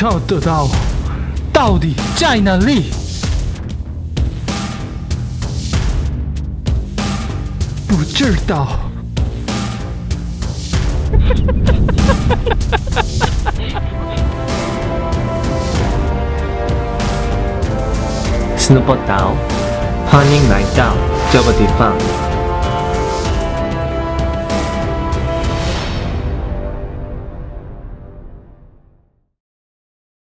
要得到到底在哪里？不知道。 Snowball 岛，欢迎来到这个地方。